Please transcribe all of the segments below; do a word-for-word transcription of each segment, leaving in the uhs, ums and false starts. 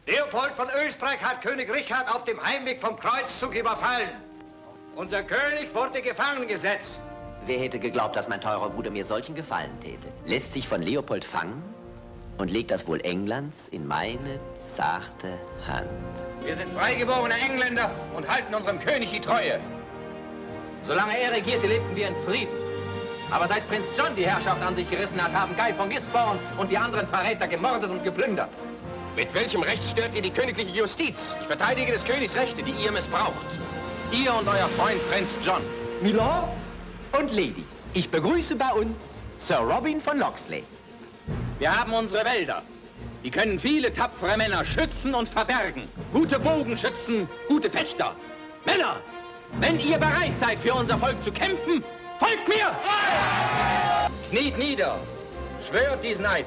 Leopold von Österreich hat König Richard auf dem Heimweg vom Kreuzzug überfallen. Unser König wurde gefangen gesetzt. Wer hätte geglaubt, dass mein teurer Bruder mir solchen Gefallen täte? Lässt sich von Leopold fangen und legt das Wohl Englands in meine zarte Hand. Wir sind freigeborene Engländer und halten unserem König die Treue. Solange er regierte, lebten wir in Frieden. Aber seit Prinz John die Herrschaft an sich gerissen hat, haben Guy von Gisborne und die anderen Verräter gemordet und geplündert. Mit welchem Recht stört ihr die königliche Justiz? Ich verteidige des Königs Rechte, die ihr missbraucht. Ihr und euer Freund Prinz John. Milords und Ladies, ich begrüße bei uns Sir Robin von Locksley. Wir haben unsere Wälder. Die können viele tapfere Männer schützen und verbergen. Gute Bogenschützen, gute Fechter. Männer, wenn ihr bereit seid, für unser Volk zu kämpfen, folgt mir! Kniet nieder, schwört diesen Eid.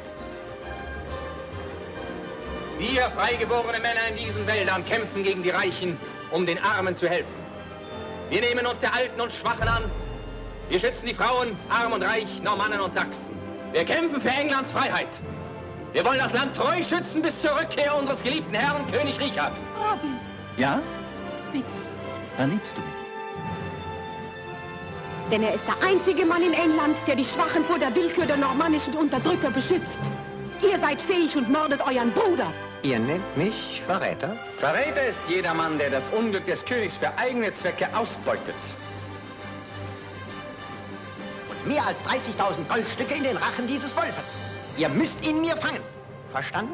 Wir freigeborene Männer in diesen Wäldern kämpfen gegen die Reichen, um den Armen zu helfen. Wir nehmen uns der Alten und Schwachen an. Wir schützen die Frauen, arm und reich, Normannen und Sachsen. Wir kämpfen für Englands Freiheit. Wir wollen das Land treu schützen bis zur Rückkehr unseres geliebten Herrn, König Richard. Robin. Ja? Bitte. Dann liebst du mich. Denn er ist der einzige Mann in England, der die Schwachen vor der Willkür der normannischen Unterdrücker beschützt. Ihr seid fähig und mordet euren Bruder. Ihr nennt mich Verräter? Verräter ist jeder Mann, der das Unglück des Königs für eigene Zwecke ausbeutet. Und mehr als dreißigtausend Goldstücke in den Rachen dieses Wolfes. Ihr müsst ihn mir fangen. Verstanden?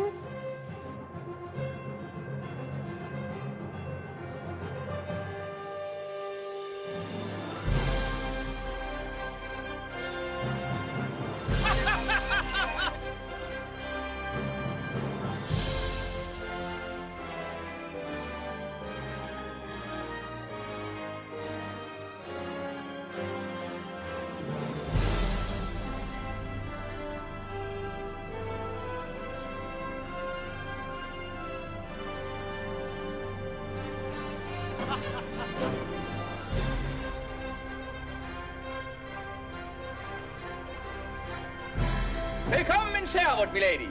Willkommen in Sherwood, milady.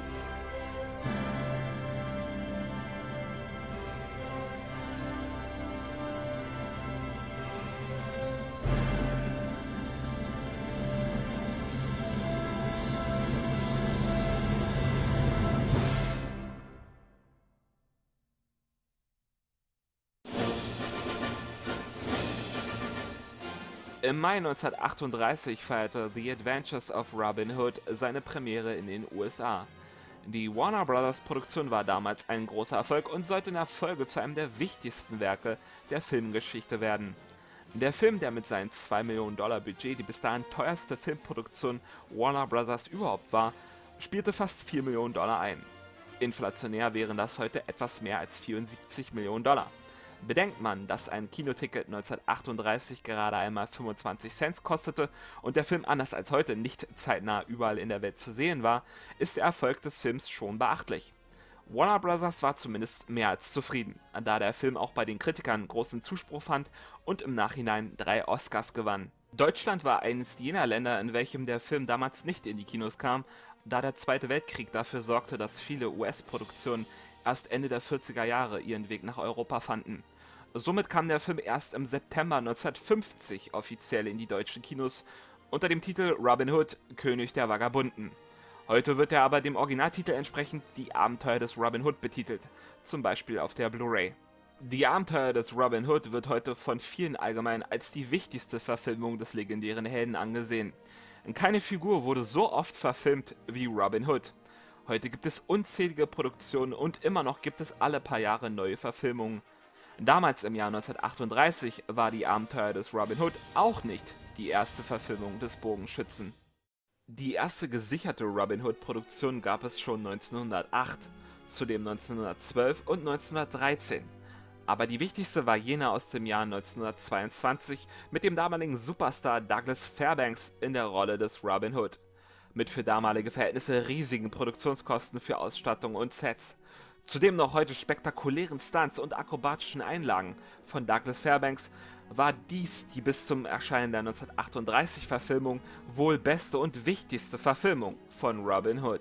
Im Mai neunzehnhundertachtunddreißig feierte The Adventures of Robin Hood seine Premiere in den U S A. Die Warner Brothers Produktion war damals ein großer Erfolg und sollte in der Folge zu einem der wichtigsten Werke der Filmgeschichte werden. Der Film, der mit seinem zwei Millionen Dollar Budget die bis dahin teuerste Filmproduktion Warner Brothers überhaupt war, spielte fast vier Millionen Dollar ein. Inflationär wären das heute etwas mehr als vierundsiebzig Millionen Dollar. Bedenkt man, dass ein Kinoticket neunzehnhundertachtunddreißig gerade einmal fünfundzwanzig Cent kostete und der Film anders als heute nicht zeitnah überall in der Welt zu sehen war, ist der Erfolg des Films schon beachtlich. Warner Brothers war zumindest mehr als zufrieden, da der Film auch bei den Kritikern großen Zuspruch fand und im Nachhinein drei Oscars gewann. Deutschland war eines jener Länder, in welchem der Film damals nicht in die Kinos kam, da der Zweite Weltkrieg dafür sorgte, dass viele U S-Produktionen erst Ende der vierziger Jahre ihren Weg nach Europa fanden. Somit kam der Film erst im September neunzehnhundertfünfzig offiziell in die deutschen Kinos unter dem Titel Robin Hood, König der Vagabunden. Heute wird er aber dem Originaltitel entsprechend Die Abenteuer des Robin Hood betitelt, zum Beispiel auf der Blu-ray. Die Abenteuer des Robin Hood wird heute von vielen allgemein als die wichtigste Verfilmung des legendären Helden angesehen. Keine Figur wurde so oft verfilmt wie Robin Hood. Heute gibt es unzählige Produktionen und immer noch gibt es alle paar Jahre neue Verfilmungen. Damals im Jahr neunzehnhundertachtunddreißig war die Abenteuer des Robin Hood auch nicht die erste Verfilmung des Bogenschützen. Die erste gesicherte Robin Hood Produktion gab es schon neunzehnhundertacht, zudem neunzehnhundertzwölf und neunzehnhundertdreizehn. Aber die wichtigste war jene aus dem Jahr neunzehnhundertzweiundzwanzig mit dem damaligen Superstar Douglas Fairbanks in der Rolle des Robin Hood. Mit für damalige Verhältnisse riesigen Produktionskosten für Ausstattung und Sets. Zudem noch heute spektakulären Stunts und akrobatischen Einlagen von Douglas Fairbanks war dies die bis zum Erscheinen der neunzehnhundertachtunddreißig Verfilmung wohl beste und wichtigste Verfilmung von Robin Hood.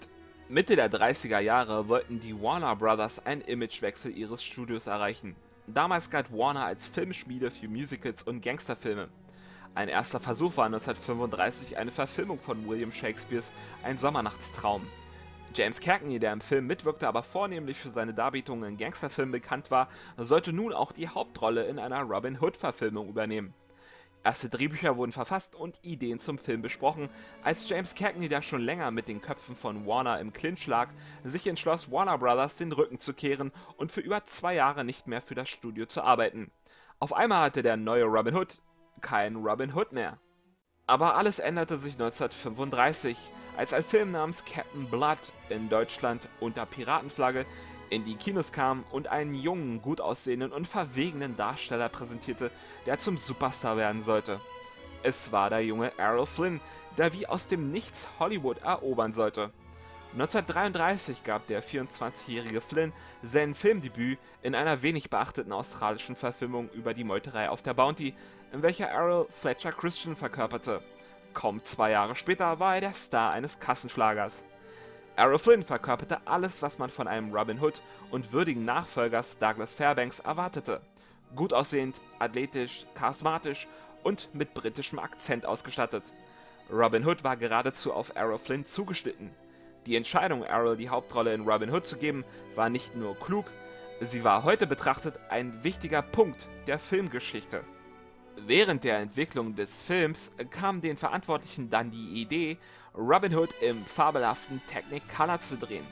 Mitte der dreißiger Jahre wollten die Warner Brothers einen Imagewechsel ihres Studios erreichen. Damals galt Warner als Filmschmiede für Musicals und Gangsterfilme. Ein erster Versuch war neunzehnhundertfünfunddreißig eine Verfilmung von William Shakespeares Ein Sommernachtstraum. James Cagney, der im Film mitwirkte, aber vornehmlich für seine Darbietungen in Gangsterfilmen bekannt war, sollte nun auch die Hauptrolle in einer Robin Hood-Verfilmung übernehmen. Erste Drehbücher wurden verfasst und Ideen zum Film besprochen, als James Cagney, der schon länger mit den Köpfen von Warner im Clinch lag, sich entschloss, Warner Brothers den Rücken zu kehren und für über zwei Jahre nicht mehr für das Studio zu arbeiten. Auf einmal hatte der neue Robin Hood keinen Robin Hood mehr. Aber alles änderte sich neunzehnhundertfünfunddreißig, als ein Film namens Captain Blood in Deutschland unter Piratenflagge in die Kinos kam und einen jungen, gut aussehenden und verwegenen Darsteller präsentierte, der zum Superstar werden sollte. Es war der junge Errol Flynn, der wie aus dem Nichts Hollywood erobern sollte. neunzehnhundertdreiunddreißig gab der vierundzwanzigjährige Flynn sein Filmdebüt in einer wenig beachteten australischen Verfilmung über die Meuterei auf der Bounty, in welcher Errol Fletcher Christian verkörperte. Kaum zwei Jahre später war er der Star eines Kassenschlagers. Errol Flynn verkörperte alles, was man von einem Robin Hood und würdigen Nachfolgers Douglas Fairbanks erwartete. Gut aussehend, athletisch, charismatisch und mit britischem Akzent ausgestattet. Robin Hood war geradezu auf Errol Flynn zugeschnitten. Die Entscheidung, Errol die Hauptrolle in Robin Hood zu geben, war nicht nur klug, sie war heute betrachtet ein wichtiger Punkt der Filmgeschichte. Während der Entwicklung des Films kam den Verantwortlichen dann die Idee, Robin Hood im fabelhaften Technicolor zu drehen.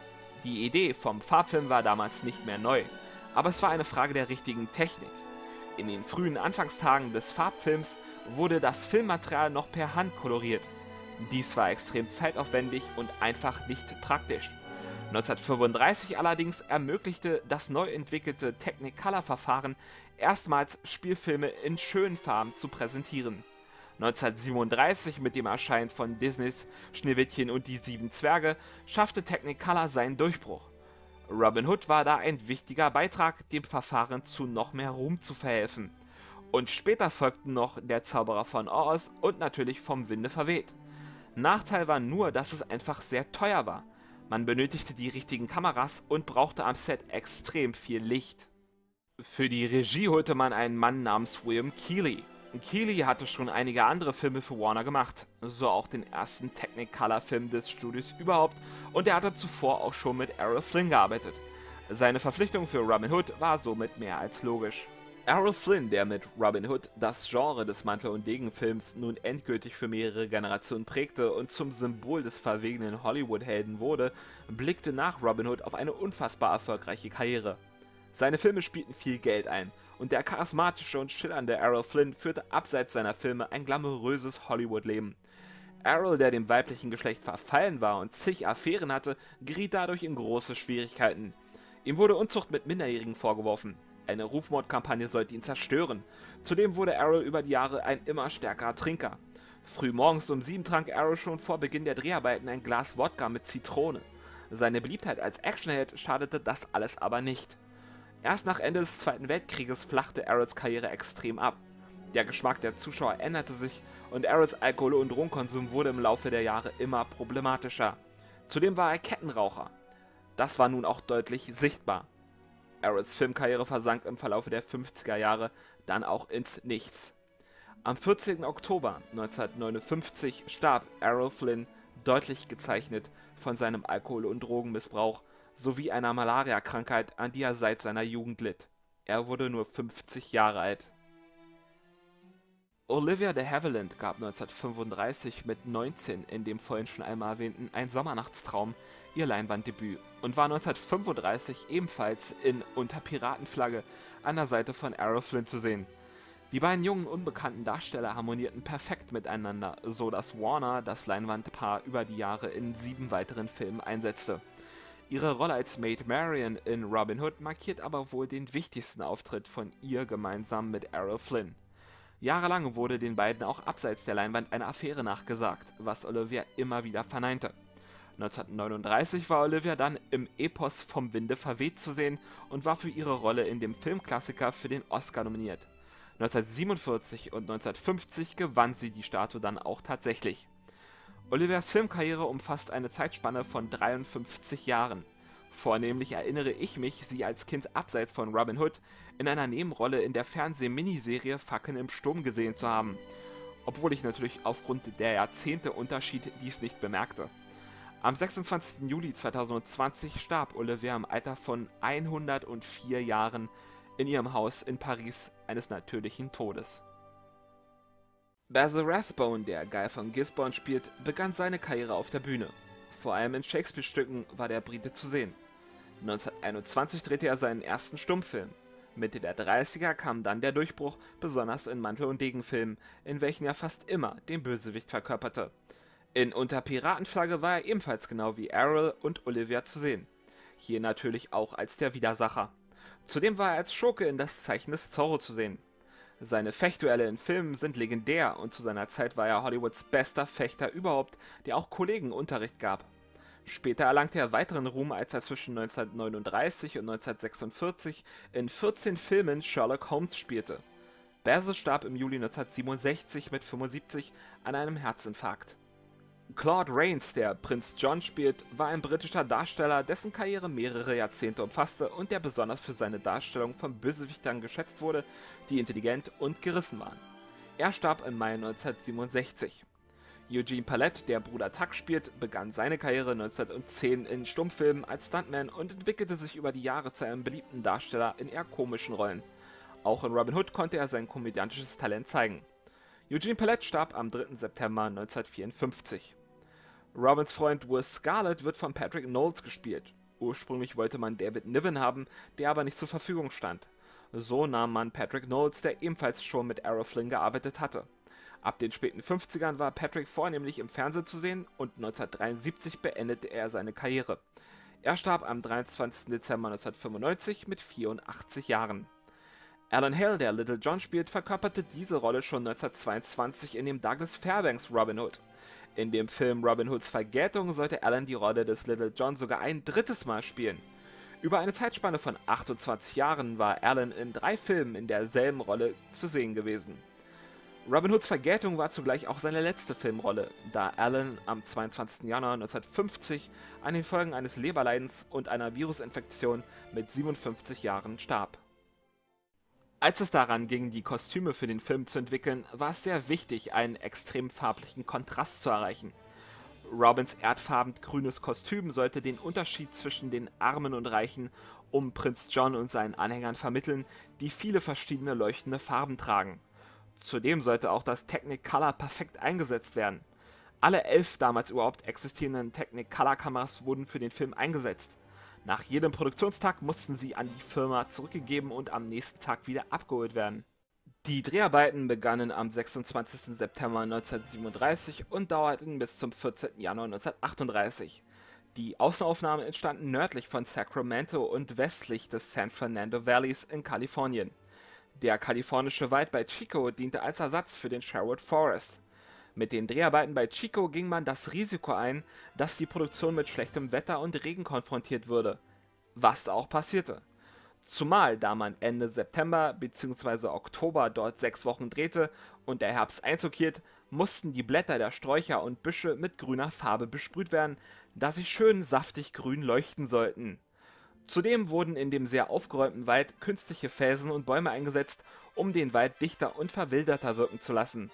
Die Idee vom Farbfilm war damals nicht mehr neu, aber es war eine Frage der richtigen Technik. In den frühen Anfangstagen des Farbfilms wurde das Filmmaterial noch per Hand koloriert. Dies war extrem zeitaufwendig und einfach nicht praktisch. neunzehnhundertfünfunddreißig allerdings ermöglichte das neu entwickelte Technicolor-Verfahren erstmals Spielfilme in schönen Farben zu präsentieren. neunzehnhundertsiebenunddreißig mit dem Erscheinen von Disneys Schneewittchen und die sieben Zwerge schaffte Technicolor seinen Durchbruch. Robin Hood war da ein wichtiger Beitrag, dem Verfahren zu noch mehr Ruhm zu verhelfen. Und später folgten noch Der Zauberer von Oz und natürlich Vom Winde verweht. Nachteil war nur, dass es einfach sehr teuer war. Man benötigte die richtigen Kameras und brauchte am Set extrem viel Licht. Für die Regie holte man einen Mann namens William Keighley. Keighley hatte schon einige andere Filme für Warner gemacht, so auch den ersten Technicolor-Film des Studios überhaupt, und er hatte zuvor auch schon mit Errol Flynn gearbeitet. Seine Verpflichtung für Robin Hood war somit mehr als logisch. Errol Flynn, der mit Robin Hood das Genre des Mantel- und Degenfilms nun endgültig für mehrere Generationen prägte und zum Symbol des verwegenen Hollywood-Helden wurde, blickte nach Robin Hood auf eine unfassbar erfolgreiche Karriere. Seine Filme spielten viel Geld ein, und der charismatische und schillernde Errol Flynn führte abseits seiner Filme ein glamouröses Hollywood-Leben. Errol, der dem weiblichen Geschlecht verfallen war und zig Affären hatte, geriet dadurch in große Schwierigkeiten. Ihm wurde Unzucht mit Minderjährigen vorgeworfen. Eine Rufmordkampagne sollte ihn zerstören. Zudem wurde Errol über die Jahre ein immer stärkerer Trinker. Frühmorgens um sieben trank Errol schon vor Beginn der Dreharbeiten ein Glas Wodka mit Zitrone. Seine Beliebtheit als Actionheld schadete das alles aber nicht. Erst nach Ende des Zweiten Weltkrieges flachte Errols Karriere extrem ab. Der Geschmack der Zuschauer änderte sich und Errols Alkohol- und Drogenkonsum wurde im Laufe der Jahre immer problematischer. Zudem war er Kettenraucher. Das war nun auch deutlich sichtbar. Errols Filmkarriere versank im Verlauf der fünfziger Jahre dann auch ins Nichts. Am vierzehnten Oktober neunzehnhundertneunundfünfzig starb Errol Flynn, deutlich gezeichnet von seinem Alkohol- und Drogenmissbrauch sowie einer Malariakrankheit, an die er seit seiner Jugend litt. Er wurde nur fünfzig Jahre alt. Olivia de Havilland gab neunzehnhundertfünfunddreißig mit neunzehn in dem vorhin schon einmal erwähnten Ein Sommernachtstraum ihr Leinwanddebüt und war neunzehnhundertfünfunddreißig ebenfalls in Unter Piratenflagge an der Seite von Errol Flynn zu sehen. Die beiden jungen, unbekannten Darsteller harmonierten perfekt miteinander, so dass Warner das Leinwandpaar über die Jahre in sieben weiteren Filmen einsetzte. Ihre Rolle als Maid Marian in Robin Hood markiert aber wohl den wichtigsten Auftritt von ihr gemeinsam mit Errol Flynn. Jahrelang wurde den beiden auch abseits der Leinwand eine Affäre nachgesagt, was Olivia immer wieder verneinte. neunzehnhundertneununddreißig war Olivia dann im Epos Vom Winde verweht zu sehen und war für ihre Rolle in dem Filmklassiker für den Oscar nominiert. neunzehnhundertsiebenundvierzig und neunzehnhundertfünfzig gewann sie die Statue dann auch tatsächlich. Olivers Filmkarriere umfasst eine Zeitspanne von dreiundfünfzig Jahren. Vornehmlich erinnere ich mich, sie als Kind abseits von Robin Hood in einer Nebenrolle in der Fernseh-Miniserie Fackeln im Sturm gesehen zu haben, obwohl ich natürlich aufgrund der Jahrzehnte-Unterschied dies nicht bemerkte. Am sechsundzwanzigsten Juli zweitausendzwanzig starb Olivia im Alter von hundertvier Jahren in ihrem Haus in Paris eines natürlichen Todes. Basil Rathbone, der Guy von Gisborne spielt, begann seine Karriere auf der Bühne. Vor allem in Shakespeare-Stücken war der Brite zu sehen. neunzehnhunderteinundzwanzig drehte er seinen ersten Stummfilm. Mitte der dreißiger kam dann der Durchbruch, besonders in Mantel- und Degen-Filmen, in welchen er fast immer den Bösewicht verkörperte. In Unter Piratenflagge war er ebenfalls genau wie Errol und Olivia zu sehen. Hier natürlich auch als der Widersacher. Zudem war er als Schurke in Das Zeichen des Zorro zu sehen. Seine Fechtduelle in Filmen sind legendär und zu seiner Zeit war er Hollywoods bester Fechter überhaupt, der auch Kollegen Unterricht gab. Später erlangte er weiteren Ruhm, als er zwischen neunzehnhundertneununddreißig und neunzehnhundertsechsundvierzig in vierzehn Filmen Sherlock Holmes spielte. Basil starb im Juli neunzehnhundertsiebenundsechzig mit fünfundsiebzig an einem Herzinfarkt. Claude Rains, der Prinz John spielt, war ein britischer Darsteller, dessen Karriere mehrere Jahrzehnte umfasste und der besonders für seine Darstellung von Bösewichtern geschätzt wurde, die intelligent und gerissen waren. Er starb im Mai neunzehnhundertsiebenundsechzig. Eugene Pallette, der Bruder Tuck spielt, begann seine Karriere neunzehnhundertzehn in Stummfilmen als Stuntman und entwickelte sich über die Jahre zu einem beliebten Darsteller in eher komischen Rollen. Auch in Robin Hood konnte er sein komödiantisches Talent zeigen. Eugene Pallette starb am dritten September neunzehnhundertvierundfünfzig. Robins Freund Will Scarlett wird von Patrick Knowles gespielt. Ursprünglich wollte man David Niven haben, der aber nicht zur Verfügung stand. So nahm man Patrick Knowles, der ebenfalls schon mit Errol Flynn gearbeitet hatte. Ab den späten fünfzigern war Patrick vornehmlich im Fernsehen zu sehen und neunzehnhundertdreiundsiebzig beendete er seine Karriere. Er starb am dreiundzwanzigsten Dezember neunzehnhundertfünfundneunzig mit vierundachtzig Jahren. Alan Hale, der Little John spielt, verkörperte diese Rolle schon neunzehnhundertzweiundzwanzig in dem Douglas Fairbanks Robin Hood. In dem Film Robin Hoods Vergeltung sollte Alan die Rolle des Little John sogar ein drittes Mal spielen. Über eine Zeitspanne von achtundzwanzig Jahren war Alan in drei Filmen in derselben Rolle zu sehen gewesen. Robin Hoods Vergeltung war zugleich auch seine letzte Filmrolle, da Alan am zweiundzwanzigsten Januar neunzehnhundertfünfzig an den Folgen eines Leberleidens und einer Virusinfektion mit siebenundfünfzig Jahren starb. Als es daran ging, die Kostüme für den Film zu entwickeln, war es sehr wichtig, einen extrem farblichen Kontrast zu erreichen. Robins erdfarben grünes Kostüm sollte den Unterschied zwischen den Armen und Reichen um Prinz John und seinen Anhängern vermitteln, die viele verschiedene leuchtende Farben tragen. Zudem sollte auch das Technicolor perfekt eingesetzt werden. Alle elf damals überhaupt existierenden Technicolor-Kameras wurden für den Film eingesetzt. Nach jedem Produktionstag mussten sie an die Firma zurückgegeben und am nächsten Tag wieder abgeholt werden. Die Dreharbeiten begannen am sechsundzwanzigsten September neunzehnhundertsiebenunddreißig und dauerten bis zum vierzehnten Januar neunzehnhundertachtunddreißig. Die Außenaufnahmen entstanden nördlich von Sacramento und westlich des San Fernando Valleys in Kalifornien. Der kalifornische Wald bei Chico diente als Ersatz für den Sherwood Forest. Mit den Dreharbeiten bei Chico ging man das Risiko ein, dass die Produktion mit schlechtem Wetter und Regen konfrontiert würde. Was auch passierte. Zumal, da man Ende September bzw. Oktober dort sechs Wochen drehte und der Herbst Einzug hielt, mussten die Blätter der Sträucher und Büsche mit grüner Farbe besprüht werden, da sie schön saftig grün leuchten sollten. Zudem wurden in dem sehr aufgeräumten Wald künstliche Felsen und Bäume eingesetzt, um den Wald dichter und verwilderter wirken zu lassen.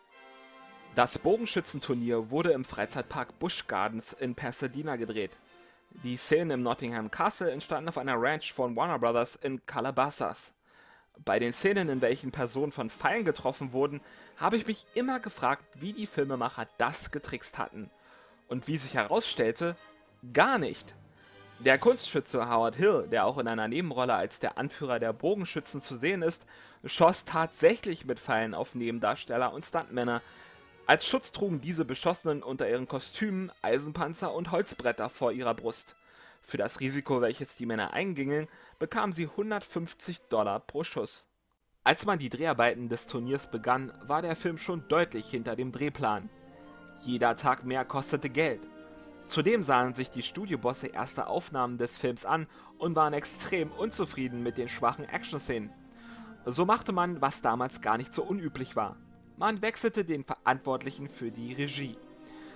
Das Bogenschützenturnier wurde im Freizeitpark Busch Gardens in Pasadena gedreht. Die Szenen im Nottingham Castle entstanden auf einer Ranch von Warner Brothers in Calabasas. Bei den Szenen, in welchen Personen von Pfeilen getroffen wurden, habe ich mich immer gefragt, wie die Filmemacher das getrickst hatten. Und wie sich herausstellte, gar nicht. Der Kunstschütze Howard Hill, der auch in einer Nebenrolle als der Anführer der Bogenschützen zu sehen ist, schoss tatsächlich mit Pfeilen auf Nebendarsteller und Stuntmänner. Als Schutz trugen diese Beschossenen unter ihren Kostümen Eisenpanzer und Holzbretter vor ihrer Brust. Für das Risiko, welches die Männer eingingen, bekamen sie hundertfünfzig Dollar pro Schuss. Als man die Dreharbeiten des Turniers begann, war der Film schon deutlich hinter dem Drehplan. Jeder Tag mehr kostete Geld. Zudem sahen sich die Studiobosse erste Aufnahmen des Films an und waren extrem unzufrieden mit den schwachen Action-Szenen. So machte man, was damals gar nicht so unüblich war. Man wechselte den Verantwortlichen für die Regie.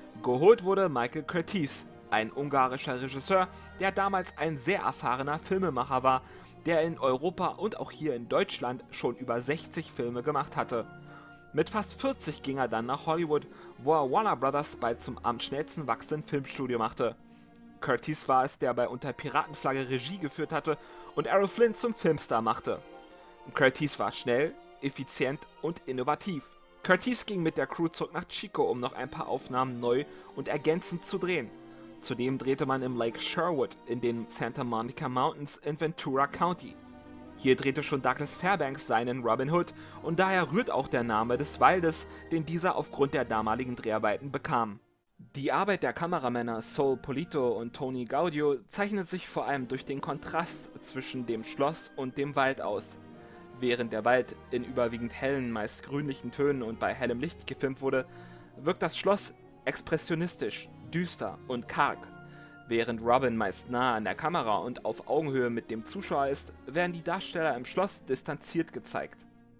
Geholt wurde Michael Curtiz, ein ungarischer Regisseur, der damals ein sehr erfahrener Filmemacher war, der in Europa und auch hier in Deutschland schon über sechzig Filme gemacht hatte. Mit fast vierzig ging er dann nach Hollywood, wo er Warner Brothers bald zum am schnellsten wachsenden Filmstudio machte. Curtiz war es, der bei Unter Piratenflagge Regie geführt hatte und Errol Flynn zum Filmstar machte. Curtiz war schnell, effizient und innovativ. Curtiz ging mit der Crew zurück nach Chico, um noch ein paar Aufnahmen neu und ergänzend zu drehen. Zudem drehte man im Lake Sherwood in den Santa Monica Mountains in Ventura County. Hier drehte schon Douglas Fairbanks seinen Robin Hood und daher rührt auch der Name des Waldes, den dieser aufgrund der damaligen Dreharbeiten bekam. Die Arbeit der Kameramänner Sol Polito und Tony Gaudio zeichnet sich vor allem durch den Kontrast zwischen dem Schloss und dem Wald aus. Während der Wald in überwiegend hellen, meist grünlichen Tönen und bei hellem Licht gefilmt wurde, wirkt das Schloss expressionistisch, düster und karg. Während Robin meist nah an der Kamera und auf Augenhöhe mit dem Zuschauer ist, werden die Darsteller im Schloss distanziert gezeigt.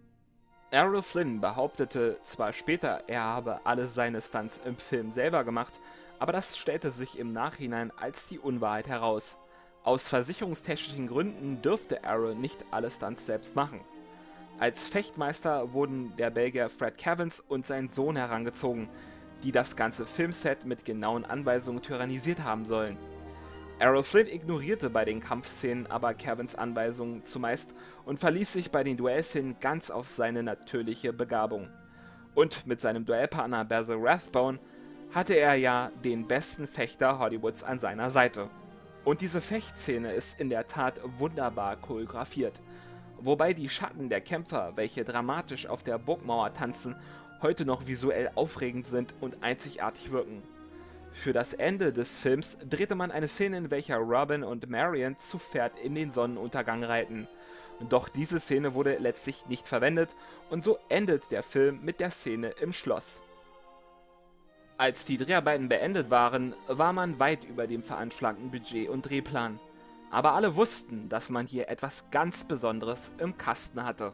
Errol Flynn behauptete zwar später, er habe alle seine Stunts im Film selber gemacht, aber das stellte sich im Nachhinein als die Unwahrheit heraus. Aus versicherungstechnischen Gründen dürfte Errol nicht alle Stunts selbst machen. Als Fechtmeister wurden der Belgier Fred Cavins und sein Sohn herangezogen, die das ganze Filmset mit genauen Anweisungen tyrannisiert haben sollen. Errol Flynn ignorierte bei den Kampfszenen aber Cavins Anweisungen zumeist und verließ sich bei den Duellszenen ganz auf seine natürliche Begabung. Und mit seinem Duellpartner Basil Rathbone hatte er ja den besten Fechter Hollywoods an seiner Seite. Und diese Fechtszene ist in der Tat wunderbar choreografiert, wobei die Schatten der Kämpfer, welche dramatisch auf der Burgmauer tanzen, heute noch visuell aufregend sind und einzigartig wirken. Für das Ende des Films drehte man eine Szene, in welcher Robin und Marion zu Pferd in den Sonnenuntergang reiten. Doch diese Szene wurde letztlich nicht verwendet und so endet der Film mit der Szene im Schloss. Als die Dreharbeiten beendet waren, war man weit über dem veranschlagten Budget und Drehplan. Aber alle wussten, dass man hier etwas ganz Besonderes im Kasten hatte.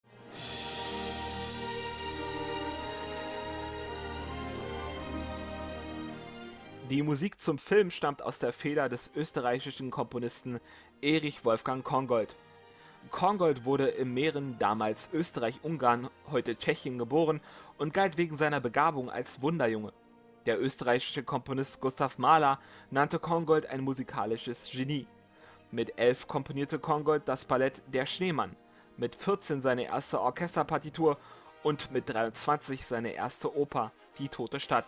Die Musik zum Film stammt aus der Feder des österreichischen Komponisten Erich Wolfgang Kongold. Kongold wurde in Mähren, damals Österreich-Ungarn, heute Tschechien, geboren und galt wegen seiner Begabung als Wunderjunge. Der österreichische Komponist Gustav Mahler nannte Kongold ein musikalisches Genie. Mit elf komponierte Kongold das Ballett Der Schneemann, mit vierzehn seine erste Orchesterpartitur und mit dreiundzwanzig seine erste Oper, Die Tote Stadt.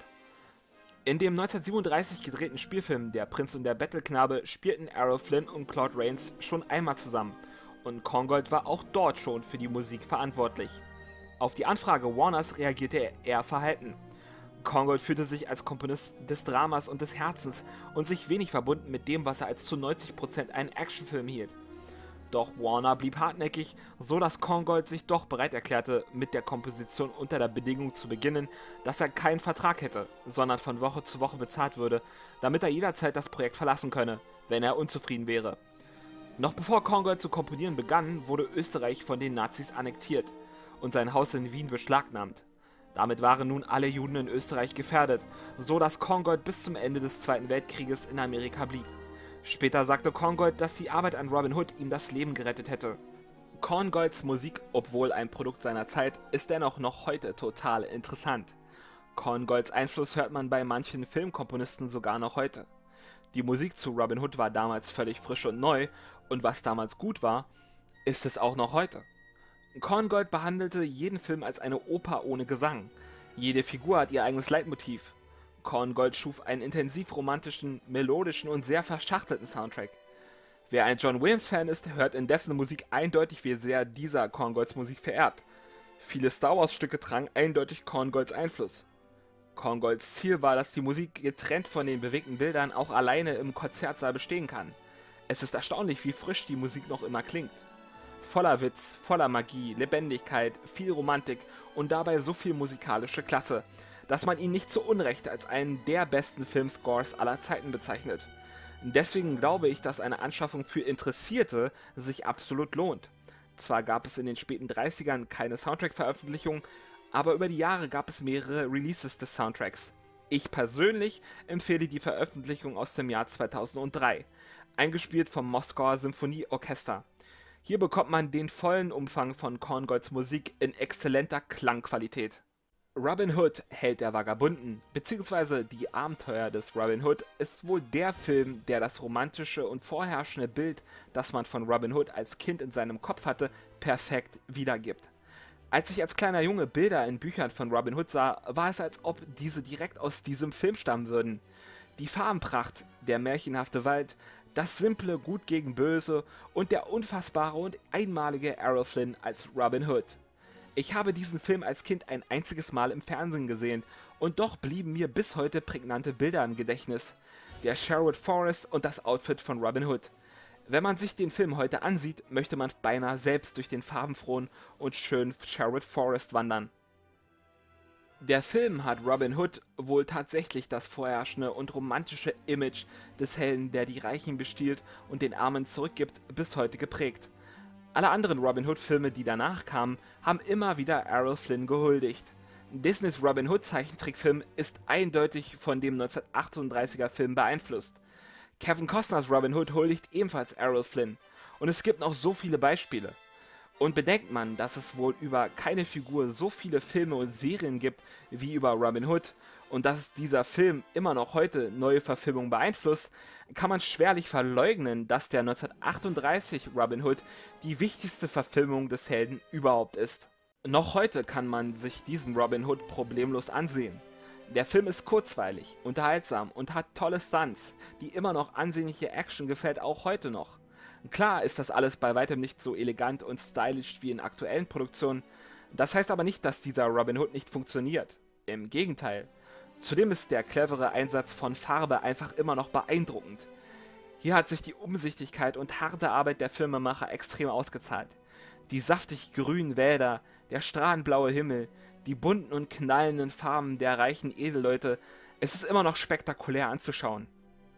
In dem neunzehnhundertsiebenunddreißig gedrehten Spielfilm Der Prinz und der Bettelknabe spielten Errol Flynn und Claude Rains schon einmal zusammen und Kongold war auch dort schon für die Musik verantwortlich. Auf die Anfrage Warners reagierte er eher verhalten. Kongold fühlte sich als Komponist des Dramas und des Herzens und sich wenig verbunden mit dem, was er als zu neunzig Prozent einen Actionfilm hielt. Doch Warner blieb hartnäckig, so dass Kongold sich doch bereit erklärte, mit der Komposition unter der Bedingung zu beginnen, dass er keinen Vertrag hätte, sondern von Woche zu Woche bezahlt würde, damit er jederzeit das Projekt verlassen könne, wenn er unzufrieden wäre. Noch bevor Kongold zu komponieren begann, wurde Österreich von den Nazis annektiert und sein Haus in Wien beschlagnahmt. Damit waren nun alle Juden in Österreich gefährdet, so dass Kongold bis zum Ende des Zweiten Weltkrieges in Amerika blieb. Später sagte Kongold, dass die Arbeit an Robin Hood ihm das Leben gerettet hätte. Kongolds Musik, obwohl ein Produkt seiner Zeit, ist dennoch noch heute total interessant. Kongolds Einfluss hört man bei manchen Filmkomponisten sogar noch heute. Die Musik zu Robin Hood war damals völlig frisch und neu, und was damals gut war, ist es auch noch heute. Kongold behandelte jeden Film als eine Oper ohne Gesang. Jede Figur hat ihr eigenes Leitmotiv. Kongold schuf einen intensiv romantischen, melodischen und sehr verschachtelten Soundtrack. Wer ein John Williams-Fan ist, hört in dessen Musik eindeutig, wie sehr dieser Kongolds Musik verehrt. Viele Star Wars-Stücke tragen eindeutig Kongolds Einfluss. Kongolds Ziel war, dass die Musik getrennt von den bewegten Bildern auch alleine im Konzertsaal bestehen kann. Es ist erstaunlich, wie frisch die Musik noch immer klingt. Voller Witz, voller Magie, Lebendigkeit, viel Romantik und dabei so viel musikalische Klasse, dass man ihn nicht zu Unrecht als einen der besten Filmscores aller Zeiten bezeichnet. Deswegen glaube ich, dass eine Anschaffung für Interessierte sich absolut lohnt. Zwar gab es in den späten dreißigern keine Soundtrack-Veröffentlichung, aber über die Jahre gab es mehrere Releases des Soundtracks. Ich persönlich empfehle die Veröffentlichung aus dem Jahr zweitausenddrei, eingespielt vom Moskauer Symphonieorchester. Hier bekommt man den vollen Umfang von Korngolds Musik in exzellenter Klangqualität. Robin Hood, Held der Vagabunden, bzw. Die Abenteuer des Robin Hood, ist wohl der Film, der das romantische und vorherrschende Bild, das man von Robin Hood als Kind in seinem Kopf hatte, perfekt wiedergibt. Als ich als kleiner Junge Bilder in Büchern von Robin Hood sah, war es, als ob diese direkt aus diesem Film stammen würden. Die Farbenpracht, der märchenhafte Wald, das simple Gut gegen Böse und der unfassbare und einmalige Errol Flynn als Robin Hood. Ich habe diesen Film als Kind ein einziges Mal im Fernsehen gesehen und doch blieben mir bis heute prägnante Bilder im Gedächtnis. Der Sherwood Forest und das Outfit von Robin Hood. Wenn man sich den Film heute ansieht, möchte man beinahe selbst durch den farbenfrohen und schönen Sherwood Forest wandern. Der Film hat Robin Hood wohl tatsächlich das vorherrschende und romantische Image des Helden, der die Reichen bestiehlt und den Armen zurückgibt, bis heute geprägt. Alle anderen Robin Hood-Filme, die danach kamen, haben immer wieder Errol Flynn gehuldigt. Disneys Robin Hood Zeichentrickfilm ist eindeutig von dem neunzehnhundertachtunddreißiger Film beeinflusst. Kevin Costners Robin Hood huldigt ebenfalls Errol Flynn. Und es gibt noch so viele Beispiele. Und bedenkt man, dass es wohl über keine Figur so viele Filme und Serien gibt wie über Robin Hood und dass dieser Film immer noch heute neue Verfilmungen beeinflusst, kann man schwerlich verleugnen, dass der neunzehnhundertachtunddreißig Robin Hood die wichtigste Verfilmung des Helden überhaupt ist. Noch heute kann man sich diesen Robin Hood problemlos ansehen. Der Film ist kurzweilig, unterhaltsam und hat tolle Stunts. Die immer noch ansehnliche Action gefällt auch heute noch. Klar ist das alles bei weitem nicht so elegant und stylisch wie in aktuellen Produktionen. Das heißt aber nicht, dass dieser Robin Hood nicht funktioniert. Im Gegenteil. Zudem ist der clevere Einsatz von Farbe einfach immer noch beeindruckend. Hier hat sich die Umsichtigkeit und harte Arbeit der Filmemacher extrem ausgezahlt. Die saftig grünen Wälder, der strahlenblaue Himmel, die bunten und knallenden Farben der reichen Edelleute, es ist immer noch spektakulär anzuschauen.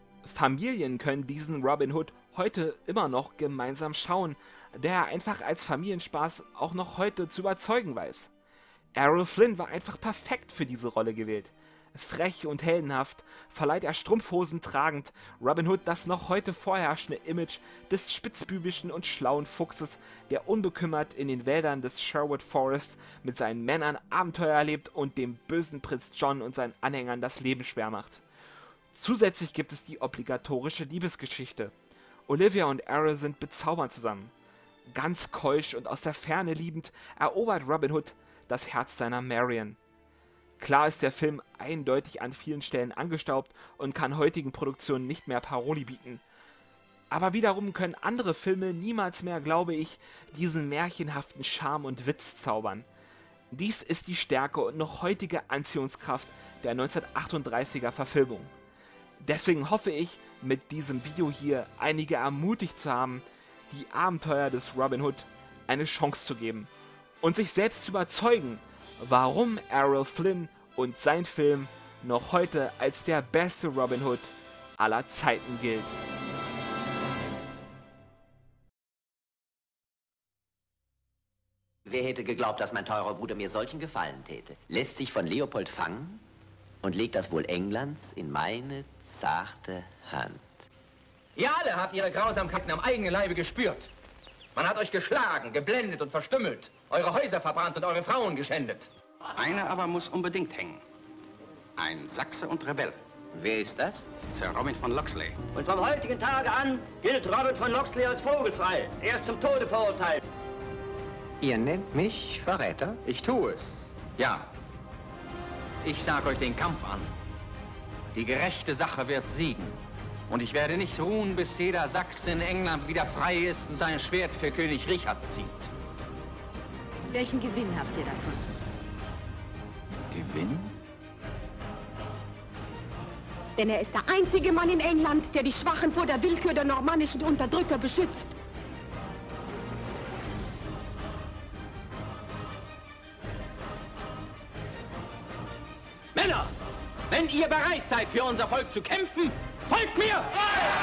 Familien können diesen Robin Hood heute immer noch gemeinsam schauen, der er einfach als Familienspaß auch noch heute zu überzeugen weiß. Errol Flynn war einfach perfekt für diese Rolle gewählt. Frech und heldenhaft verleiht er Strumpfhosen tragend Robin Hood das noch heute vorherrschende Image des spitzbübischen und schlauen Fuchses, der unbekümmert in den Wäldern des Sherwood Forest mit seinen Männern Abenteuer erlebt und dem bösen Prinz John und seinen Anhängern das Leben schwer macht. Zusätzlich gibt es die obligatorische Liebesgeschichte. Olivia und Errol sind bezaubernd zusammen. Ganz keusch und aus der Ferne liebend erobert Robin Hood das Herz seiner Marian. Klar ist der Film eindeutig an vielen Stellen angestaubt und kann heutigen Produktionen nicht mehr Paroli bieten. Aber wiederum können andere Filme niemals mehr, glaube ich, diesen märchenhaften Charme und Witz zaubern. Dies ist die Stärke und noch heutige Anziehungskraft der neunzehnhundertachtunddreißiger Verfilmung. Deswegen hoffe ich, mit diesem Video hier einige ermutigt zu haben, die Abenteuer des Robin Hood eine Chance zu geben und sich selbst zu überzeugen, warum Errol Flynn und sein Film noch heute als der beste Robin Hood aller Zeiten gilt. Wer hätte geglaubt, dass mein teurer Bruder mir solchen Gefallen täte? Lässt sich von Leopold fangen und legt das Wohl Englands in meine zarte Hand. Ihr alle habt ihre Grausamkeiten am eigenen Leibe gespürt. Man hat euch geschlagen, geblendet und verstümmelt, eure Häuser verbrannt und eure Frauen geschändet. Einer aber muss unbedingt hängen. Ein Sachse und Rebell. Wer ist das? Sir Robin von Locksley. Und vom heutigen Tage an gilt Robin von Locksley als vogelfrei. Er ist zum Tode verurteilt. Ihr nennt mich Verräter? Ich tue es. Ja. Ich sage euch den Kampf an. Die gerechte Sache wird siegen. Und ich werde nicht ruhen, bis jeder Sachse in England wieder frei ist und sein Schwert für König Richard zieht. Welchen Gewinn habt ihr davon? Gewinn? Denn er ist der einzige Mann in England, der die Schwachen vor der Willkür der normannischen Unterdrücker beschützt. Männer, wenn ihr bereit seid, für unser Volk zu kämpfen, folgt mir!